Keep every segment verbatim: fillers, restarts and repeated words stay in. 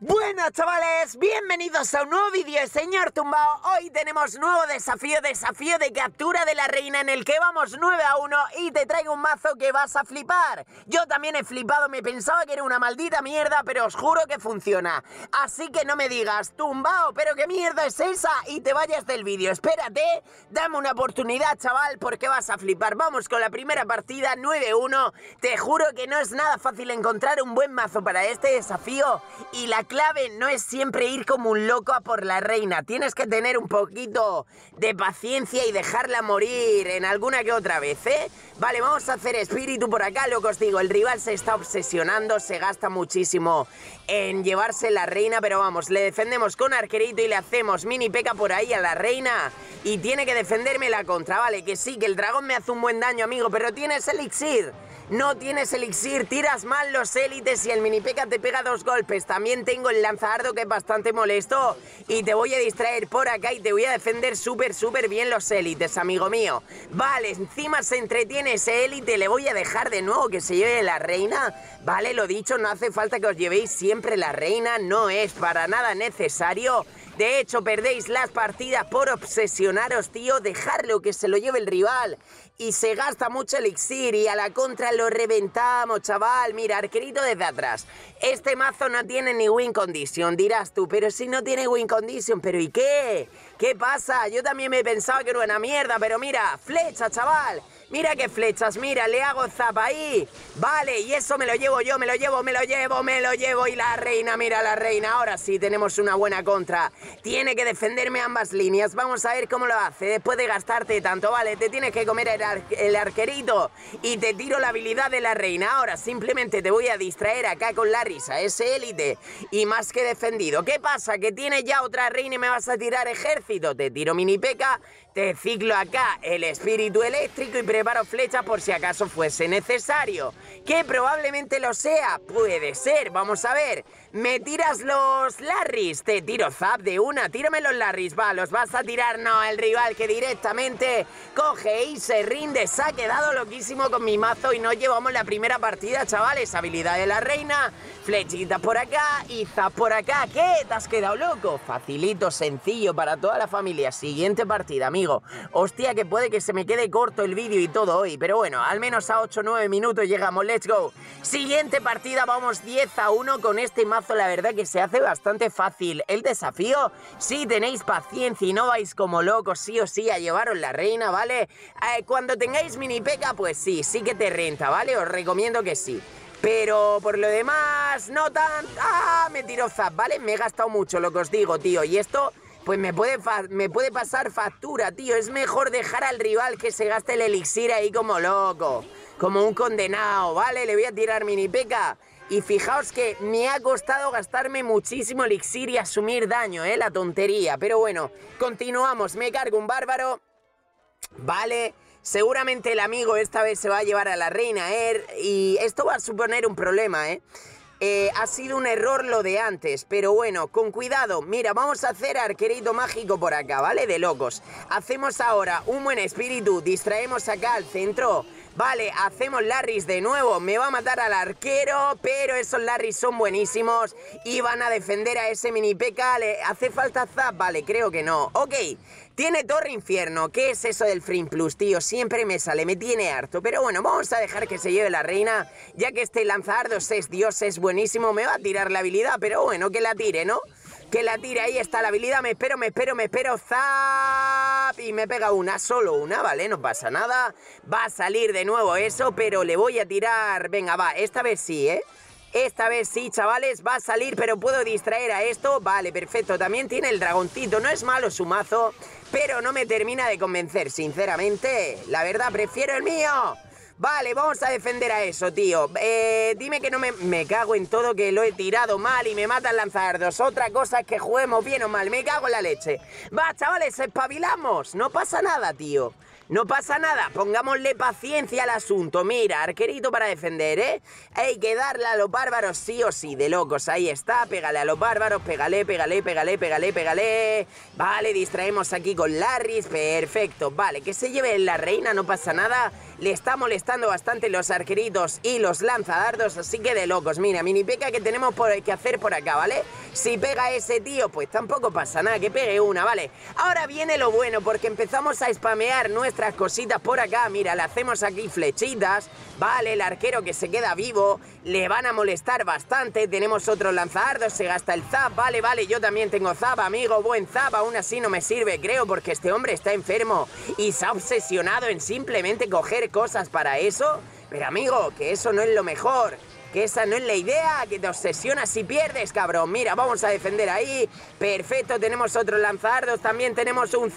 Buenas chavales, bienvenidos a un nuevo vídeo, señor Tumbao. Hoy tenemos nuevo desafío, desafío de captura de la reina en el que vamos nueve a uno y te traigo un mazo que vas a flipar. Yo también he flipado, me pensaba que era una maldita mierda, pero os juro que funciona. Así que no me digas, Tumbao, pero qué mierda es esa y te vayas del vídeo. Espérate, dame una oportunidad, chaval, porque vas a flipar. Vamos con la primera partida, nueve a uno. Te juro que no es nada fácil encontrar un buen mazo para este desafío y la clave no es siempre ir como un loco a por la reina. Tienes que tener un poquito de paciencia y dejarla morir en alguna que otra vez, ¿eh? Vale, vamos a hacer espíritu por acá, lo que os digo. El rival se está obsesionando, se gasta muchísimo en llevarse la reina, pero vamos, le defendemos con arquerito y le hacemos mini peca por ahí a la reina. Y tiene que defenderme la contra, vale, que sí, que el dragón me hace un buen daño, amigo, pero tienes elixir. No tienes elixir, tiras mal los élites y el mini peca te pega dos golpes. También tengo el lanzadardo que es bastante molesto y te voy a distraer por acá y te voy a defender súper, súper bien los élites, amigo mío. Vale, encima se entretiene ese élite, le voy a dejar de nuevo que se lleve la reina. Vale, lo dicho, no hace falta que os llevéis siempre la reina, no es para nada necesario. De hecho, perdéis las partidas por obsesionaros, tío, dejarlo que se lo lleve el rival. Y se gasta mucho elixir y a la contra lo reventamos, chaval. Mira, arquerito desde atrás. Este mazo no tiene ni win condition, dirás tú, pero si no tiene win condition, ¿pero y qué? ¿Qué pasa? Yo también me pensaba que era una mierda, pero mira, flecha, chaval. Mira qué flechas, mira, le hago zap ahí. Vale, y eso me lo llevo yo, me lo llevo, me lo llevo, me lo llevo. Y la reina, mira la reina, ahora sí tenemos una buena contra. Tiene que defenderme ambas líneas, vamos a ver cómo lo hace. Después de gastarte tanto, vale, te tienes que comer el, ar el arquerito y te tiro la habilidad de la reina. Ahora simplemente te voy a distraer acá con la risa, ese élite. Y más que defendido. ¿Qué pasa? ¿Que tienes ya otra reina y me vas a tirar ejército? Te tiro mini peca, te ciclo acá el espíritu eléctrico y preparo flechas por si acaso fuese necesario. Que probablemente lo sea, puede ser, vamos a ver. ¿Me tiras los Larrys? Te tiro zap de una, tírame los Larrys, va, los vas a tirar, no, el rival que directamente coge y se rinde. Se ha quedado loquísimo con mi mazo y nos llevamos la primera partida, chavales. Habilidad de la reina, flechitas por acá y zap por acá. ¿Qué? ¿Te has quedado loco? Facilito, sencillo para toda la familia. Siguiente partida, amigo. Hostia, que puede que se me quede corto el vídeo y todo hoy, pero bueno, al menos a ocho o nueve minutos llegamos, let's go. Siguiente partida, vamos diez a uno con este mazo. La verdad que se hace bastante fácil el desafío. Si tenéis paciencia y no vais como locos sí o sí a llevaros la reina, ¿vale? Eh, cuando tengáis mini peca, pues sí, sí que te renta, ¿vale? Os recomiendo que sí. Pero por lo demás, no tan... ¡Ah! Me tiro zap, ¿vale? Me he gastado mucho, lo que os digo, tío. Y esto... pues me puede, me puede pasar factura, tío. Es mejor dejar al rival que se gaste el elixir ahí como loco, como un condenado, ¿vale? Le voy a tirar mini peca. Y fijaos que me ha costado gastarme muchísimo elixir y asumir daño, ¿eh? La tontería. Pero bueno, continuamos. Me cargo un bárbaro. Vale. Seguramente el amigo esta vez se va a llevar a la reina, ¿eh? Y esto va a suponer un problema, ¿eh? Eh, ha sido un error lo de antes, pero bueno, con cuidado. Mira, vamos a hacer arquerito mágico por acá, ¿vale? De locos. Hacemos ahora un buen espíritu, distraemos acá al centro. Vale, hacemos Larrys de nuevo. Me va a matar al arquero, pero esos Larrys son buenísimos y van a defender a ese mini peca. ¿Le hace falta zap? Vale, creo que no. Ok, tiene torre infierno. ¿Qué es eso del Frame Plus, tío? Siempre me sale, me tiene harto. Pero bueno, vamos a dejar que se lleve la reina, ya que este lanzadardos es Dios, es buenísimo. Me va a tirar la habilidad, pero bueno, que la tire, ¿no? Que la tire, ahí está la habilidad, me espero, me espero, me espero, zap, y me pega una, solo una, ¿vale? No pasa nada, va a salir de nuevo eso, pero le voy a tirar, venga, va, esta vez sí, ¿eh? Esta vez sí, chavales, va a salir, pero puedo distraer a esto, vale, perfecto, también tiene el dragoncito, no es malo su mazo, pero no me termina de convencer, sinceramente, la verdad, prefiero el mío. Vale, vamos a defender a eso, tío. Eh, dime que no me... Me cago en todo, que lo he tirado mal y me mata el lanzadardos. Otra cosa es que juguemos bien o mal. Me cago en la leche. Va, chavales, espabilamos. No pasa nada, tío. No pasa nada, pongámosle paciencia al asunto. Mira, arquerito para defender, ¿eh? Hay que darle a los bárbaros sí o sí, de locos. Ahí está, pégale a los bárbaros, pégale, pégale, pégale, pégale, pégale. Vale, distraemos aquí con Larrys, perfecto. Vale, que se lleve la reina, no pasa nada. Le está molestando bastante los arqueritos y los lanzadardos, así que de locos. Mira, mini peca que tenemos por, que hacer por acá, ¿vale? Si pega ese tío, pues tampoco pasa nada, que pegue una, ¿vale? Ahora viene lo bueno, porque empezamos a spamear nuestras cositas por acá. Mira, le hacemos aquí flechitas, ¿vale? El arquero que se queda vivo, le van a molestar bastante. Tenemos otro lanzadardos, se gasta el zap, vale, vale, yo también tengo zap, amigo, buen zap. Aún así no me sirve, creo, porque este hombre está enfermo y se ha obsesionado en simplemente coger cosas para eso. Pero amigo, que eso no es lo mejor, que esa no es la idea, que te obsesionas y pierdes, cabrón. Mira, vamos a defender ahí. Perfecto, tenemos otro lanzadardos, también tenemos un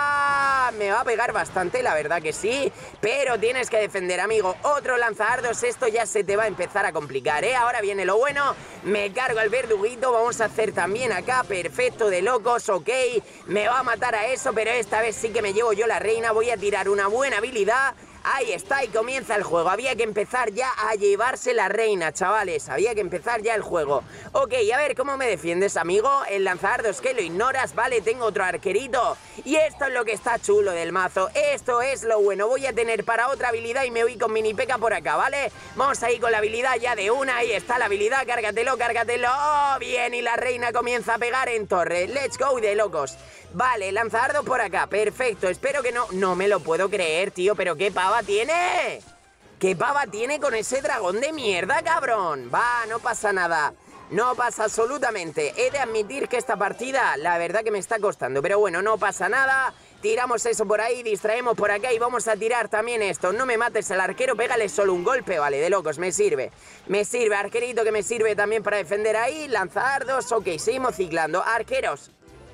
zap. Me va a pegar bastante, la verdad que sí, pero tienes que defender, amigo. Otro lanzadardos, esto ya se te va a empezar a complicar, ¿eh? Ahora viene lo bueno, me cargo el verduguito, vamos a hacer también acá, perfecto, de locos, ok. Me va a matar a eso, pero esta vez sí que me llevo yo la reina. Voy a tirar una buena habilidad. Ahí está, y comienza el juego. Había que empezar ya a llevarse la reina, chavales. Había que empezar ya el juego. Ok, a ver, ¿cómo me defiendes, amigo? El lanzadardos que lo ignoras, vale, tengo otro arquerito. Y esto es lo que está chulo del mazo. Esto es lo bueno. Voy a tener para otra habilidad y me voy con mini P.E.K.K.A por acá, ¿vale? Vamos a ir con la habilidad ya de una. Ahí está la habilidad, cárgatelo, cárgatelo. Oh, bien, y la reina comienza a pegar en torre. Let's go, de locos. Vale, lanzadardos por acá, perfecto. Espero que no... No me lo puedo creer, tío, pero qué pava tiene. ¿Qué pava tiene con ese dragón de mierda, cabrón? Va, no pasa nada. No pasa absolutamente. He de admitir que esta partida, la verdad que me está costando. Pero bueno, no pasa nada. Tiramos eso por ahí, distraemos por acá y vamos a tirar también esto. No me mates al arquero, pégale solo un golpe, vale, de locos, me sirve. Me sirve, arquerito, que me sirve también para defender ahí. Lanzadardos, ok, seguimos ciclando. Arqueros.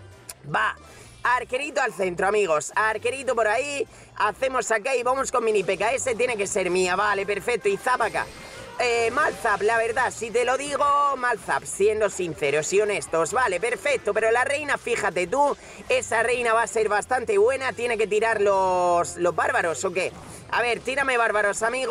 Va, arquerito al centro, amigos. Arquerito por ahí. Hacemos acá y vamos con mini P K. Ese tiene que ser mía, vale, perfecto. Y zap acá. Eh, mal zap, la verdad, si te lo digo, mal zap, siendo sinceros y honestos. Vale, perfecto, pero la reina, fíjate tú, esa reina va a ser bastante buena. Tiene que tirar los, los bárbaros, ¿o qué? A ver, tírame bárbaros, amigo.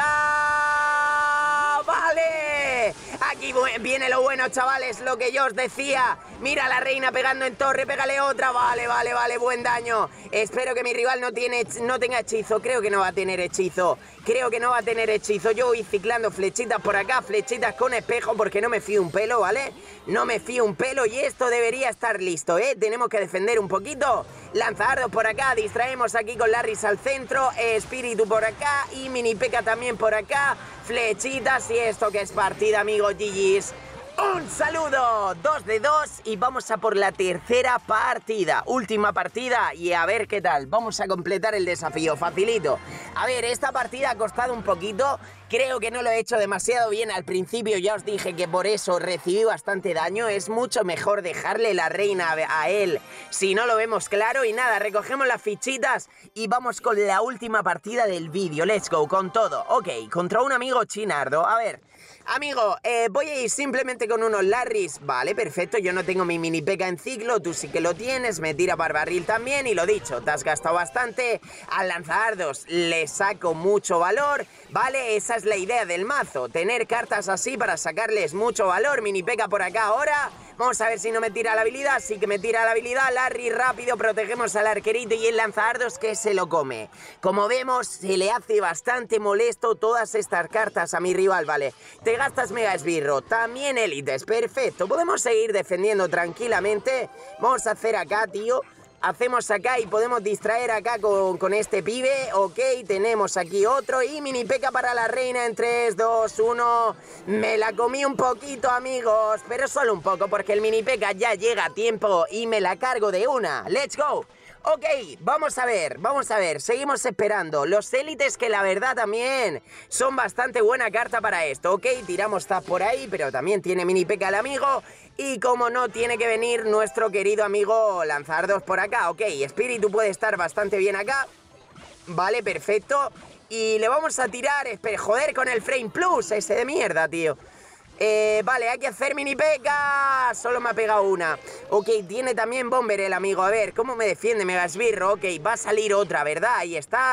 Habilidad... ¡Vale! Aquí viene lo bueno, chavales, lo que yo os decía. Mira a la reina pegando en torre, pégale otra. Vale, vale, vale, buen daño. Espero que mi rival no, tiene, no tenga hechizo. Creo que no va a tener hechizo. Creo que no va a tener hechizo. Yo voy ciclando flechitas por acá, flechitas con espejo, porque no me fío un pelo, ¿vale? No me fío un pelo y esto debería estar listo, ¿eh? Tenemos que defender un poquito. Lanzadardos por acá, distraemos aquí con Larrys al centro, espíritu por acá y mini P K también por acá. Flechitas y esto que es partida, amigos, G G's. Un saludo, dos de dos y vamos a por la tercera partida, última partida y a ver qué tal. Vamos a completar el desafío, facilito. A ver, esta partida ha costado un poquito, creo que no lo he hecho demasiado bien al principio, ya os dije que por eso recibí bastante daño. Es mucho mejor dejarle la reina a él si no lo vemos claro. Y nada, recogemos las fichitas y vamos con la última partida del vídeo. Let's go, con todo. Ok, contra un amigo chinardo, a ver... Amigo, eh, voy a ir simplemente con unos Larrys. Vale, perfecto, yo no tengo mi mini P K en ciclo, tú sí que lo tienes. Me tira para barril también y lo dicho, te has gastado bastante. Al lanzadardos le saco mucho valor. Vale, esa es la idea del mazo, tener cartas así para sacarles mucho valor. Mini P K por acá ahora. Vamos a ver si no me tira la habilidad. Sí que me tira la habilidad. Larry rápido, protegemos al arquerito y el lanzadardos que se lo come. Como vemos, se le hace bastante molesto todas estas cartas a mi rival, ¿vale? Te gastas mega esbirro, también élites, perfecto. Podemos seguir defendiendo tranquilamente. Vamos a hacer acá, tío. Hacemos acá y podemos distraer acá con, con este pibe. Ok, tenemos aquí otro y mini P K para la reina en tres, dos, uno. Me la comí un poquito, amigos, pero solo un poco porque el mini P K ya llega a tiempo y me la cargo de una. ¡Let's go! Ok, vamos a ver, vamos a ver, seguimos esperando. Los élites que la verdad también son bastante buena carta para esto. Ok, tiramos zap por ahí, pero también tiene mini P K el amigo. Y como no, tiene que venir nuestro querido amigo lanzadardos por acá. Ok, espíritu puede estar bastante bien acá. Vale, perfecto. Y le vamos a tirar, espera, joder, con el frame plus, ese de mierda, tío. Eh, vale, hay que hacer mini P K. Solo me ha pegado una. Ok, tiene también bomber el amigo. A ver, ¿cómo me defiende Mega Esbirro? Ok, va a salir otra, ¿verdad? Ahí está.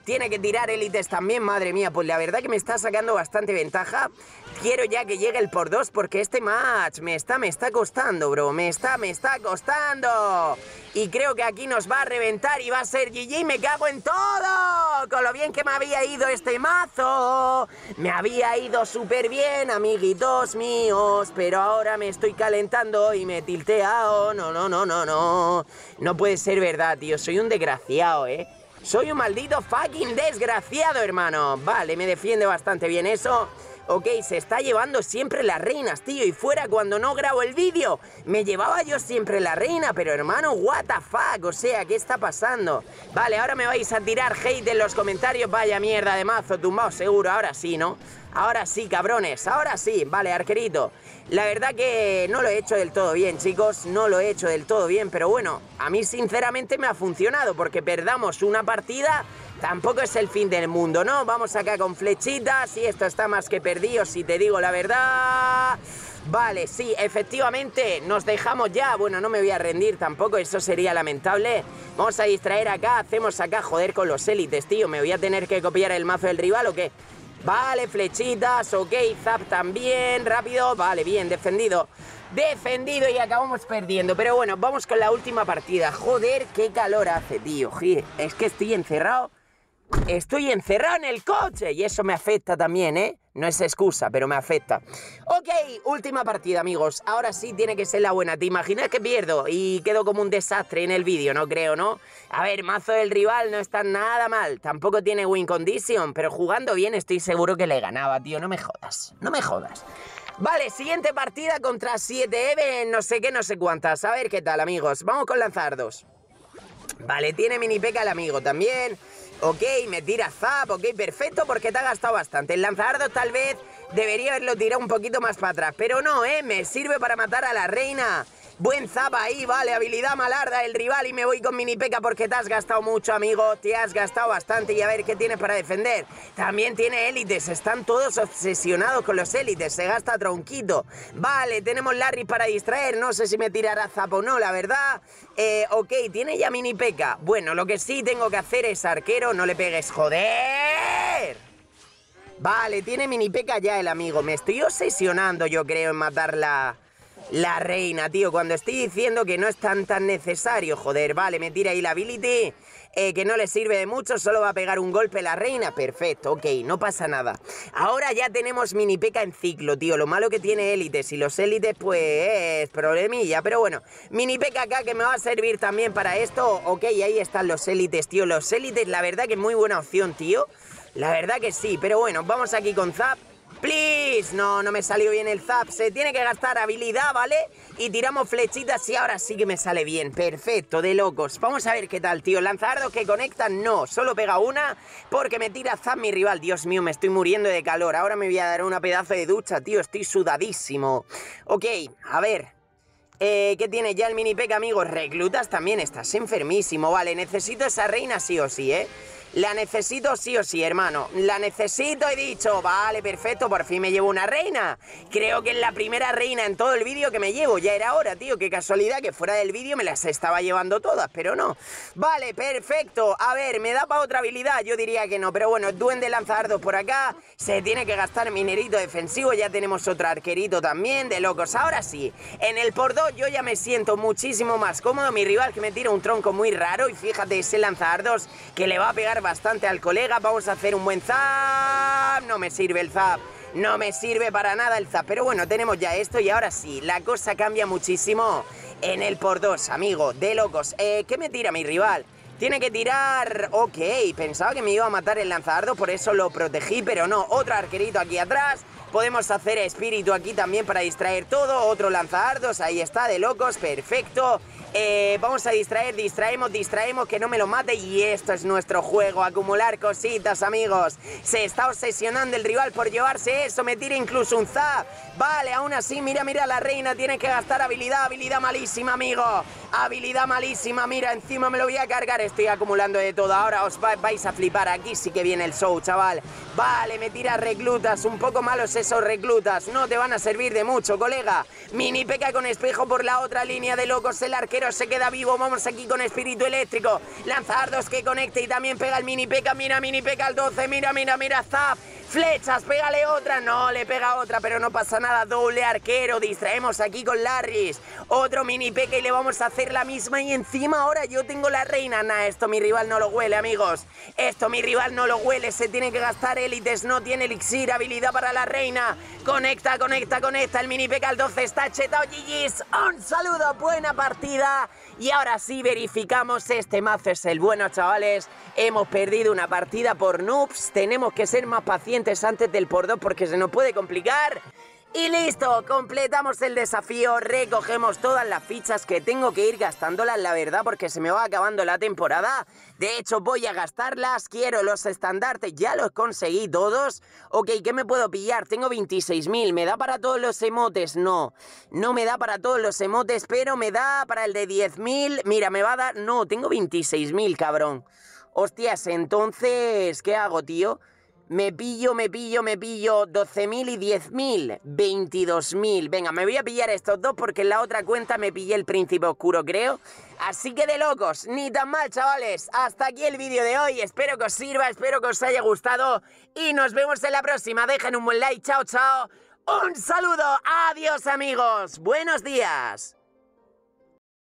tiene que tirar élites también, madre mía. Pues la verdad que me está sacando bastante ventaja. Quiero ya que llegue el por dos porque este match me está, me está costando, bro. Me está, me está costando. Y creo que aquí nos va a reventar y va a ser G G. Me cago en todo. Con lo bien que me había ido este mazo. Me había ido súper bien, amiguitos míos. Pero ahora me estoy calentando y me he tilteado. No, no, no, no, no. No puede ser verdad, tío. Soy un desgraciado, ¿eh? Soy un maldito fucking desgraciado, hermano. Vale, me defiende bastante bien eso. Ok, se está llevando siempre las reinas, tío. Y fuera cuando no grabo el vídeo, me llevaba yo siempre la reina. Pero hermano, what the fuck, o sea, ¿qué está pasando? Vale, ahora me vais a tirar hate en los comentarios. Vaya mierda de mazo, tumbado seguro. Ahora sí, ¿no? Ahora sí, cabrones, ahora sí. Vale, arquerito. La verdad que no lo he hecho del todo bien, chicos. No lo he hecho del todo bien, pero bueno, a mí sinceramente me ha funcionado. Porque perdamos una partida tampoco es el fin del mundo, ¿no? Vamos acá con flechitas y esto está más que perdido, si te digo la verdad. Vale, sí, efectivamente, nos dejamos ya. Bueno, no me voy a rendir tampoco, eso sería lamentable. Vamos a distraer acá, hacemos acá, joder, con los élites, tío. ¿Me voy a tener que copiar el mazo del rival o qué? Vale, flechitas, ok, zap también, rápido. Vale, bien, defendido. Defendido y acabamos perdiendo. Pero bueno, vamos con la última partida. Joder, qué calor hace, tío. Es que estoy encerrado. Estoy encerrado en el coche y eso me afecta también, ¿eh? No es excusa, pero me afecta. Ok, última partida, amigos. Ahora sí tiene que ser la buena. ¿Te imaginas que pierdo y quedo como un desastre en el vídeo? No creo, ¿no? A ver, mazo del rival no está nada mal. Tampoco tiene win condition, pero jugando bien estoy seguro que le ganaba, tío. No me jodas, no me jodas. Vale, siguiente partida contra siete Even, no sé qué, no sé cuántas. A ver qué tal, amigos. Vamos con lanzardos. Vale, tiene mini P K el amigo también. Ok, me tira zap, ok, perfecto, porque te ha gastado bastante. El lanzardos tal vez debería haberlo tirado un poquito más para atrás, pero no, eh, me sirve para matar a la reina. Buen zap ahí, vale, habilidad malarda del rival y me voy con mini P K porque te has gastado mucho, amigo. Te has gastado bastante y a ver qué tienes para defender. También tiene élites, están todos obsesionados con los élites, se gasta tronquito. Vale, tenemos Larry para distraer, no sé si me tirará zap o no, la verdad. Eh, ok, tiene ya mini P K. Bueno, lo que sí tengo que hacer es arquero, no le pegues, joder. Vale, tiene mini P K ya el amigo, me estoy obsesionando yo creo en matarla. La reina, tío, cuando estoy diciendo que no es tan tan necesario, joder, vale, me tira ahí la ability, eh, que no le sirve de mucho, solo va a pegar un golpe la reina, perfecto, ok, no pasa nada. Ahora ya tenemos mini P K en ciclo, tío, lo malo que tiene élites, y los élites, pues, problemilla, pero bueno, mini P K acá que me va a servir también para esto, ok, ahí están los élites, tío, los élites, la verdad que es muy buena opción, tío, la verdad que sí, pero bueno, vamos aquí con zap. Please, no, no me salió bien el zap. Se tiene que gastar habilidad, ¿vale? Y tiramos flechitas y ahora sí que me sale bien. Perfecto, de locos. Vamos a ver qué tal, tío. Lanzadardos que conectan, no. Solo pega una porque me tira zap mi rival. Dios mío, me estoy muriendo de calor. Ahora me voy a dar una pedazo de ducha, tío. Estoy sudadísimo. Ok, a ver. Eh, ¿qué tiene ya el mini P K, amigos? Reclutas también, estás enfermísimo. Vale, necesito esa reina sí o sí, ¿eh? La necesito sí o sí, hermano. La necesito, he dicho. Vale, perfecto, por fin me llevo una reina. Creo que es la primera reina en todo el vídeo que me llevo. Ya era hora, tío, qué casualidad que fuera del vídeo me las estaba llevando todas, pero no. Vale, perfecto. A ver, ¿me da para otra habilidad? Yo diría que no, pero bueno, duende lanzadardos por acá. Se tiene que gastar minerito defensivo. Ya tenemos otro arquerito también, de locos. Ahora sí, en el por dos yo ya me siento muchísimo más cómodo. Mi rival que me tira un tronco muy raro. Y fíjate, ese lanzadardos que le va a pegar bastante al colega. Vamos a hacer un buen zap. No me sirve el zap. No me sirve para nada el zap. Pero bueno, tenemos ya esto y ahora sí, la cosa cambia muchísimo en el por dos, amigo. De locos. Eh, ¿Qué me tira mi rival? Tiene que tirar... Ok, pensaba que me iba a matar el lanzadardo, por eso lo protegí, pero no. Otro arquerito aquí atrás. Podemos hacer espíritu aquí también para distraer todo. Otro lanzadardos, ahí está, de locos, perfecto. Eh, vamos a distraer, distraemos, distraemos, que no me lo mate. Y esto es nuestro juego, acumular cositas, amigos. Se está obsesionando el rival por llevarse eso. Me tira incluso un zap. Vale, aún así, mira, mira, la reina tiene que gastar habilidad. Habilidad malísima, amigo. Habilidad malísima, mira, encima me lo voy a cargar. Estoy acumulando de todo, ahora os va, vais a flipar. Aquí sí que viene el show, chaval. Vale, me tira reclutas, un poco malos esos reclutas. No te van a servir de mucho, colega. Mini P K con espejo por la otra línea, de locos. El arquero arquero se queda vivo. Vamos aquí con espíritu eléctrico. Lanzadardos que conecte y también pega el mini P K. Mira, mini P K al doce. Mira, mira, mira, zap. Flechas, pégale otra. No, le pega otra, pero no pasa nada. Doble arquero. Distraemos aquí con Larrys. Otro mini P K y le vamos a hacer la misma. Y encima ahora yo tengo la reina. Nah, esto mi rival no lo huele, amigos. Esto mi rival no lo huele. Se tiene que gastar élites. No tiene elixir. Habilidad para la reina. Conecta, conecta, conecta. El mini P K al doce está chetado. G G's. Un saludo. Buena partida. Y ahora sí verificamos. Este mazo es el bueno, chavales. Hemos perdido una partida por noobs. Tenemos que ser más pacientes antes del por dos porque se nos puede complicar. Y listo, completamos el desafío, recogemos todas las fichas que tengo que ir gastándolas, la verdad, porque se me va acabando la temporada. De hecho, voy a gastarlas, quiero los estandartes, ya los conseguí todos. Ok, ¿qué me puedo pillar? Tengo veintiséis mil, ¿me da para todos los emotes? No, no me da para todos los emotes, pero me da para el de diez mil. Mira, me va a dar... No, tengo veintiséis mil, cabrón. Hostias, entonces, ¿qué hago, tío? Me pillo, me pillo, me pillo doce mil y diez mil, veintidós mil. Venga, me voy a pillar estos dos porque en la otra cuenta me pillé el príncipe oscuro, creo. Así que de locos, ni tan mal, chavales. Hasta aquí el vídeo de hoy. Espero que os sirva, espero que os haya gustado. Y nos vemos en la próxima. Dejen un buen like, chao, chao. Un saludo, adiós, amigos. Buenos días.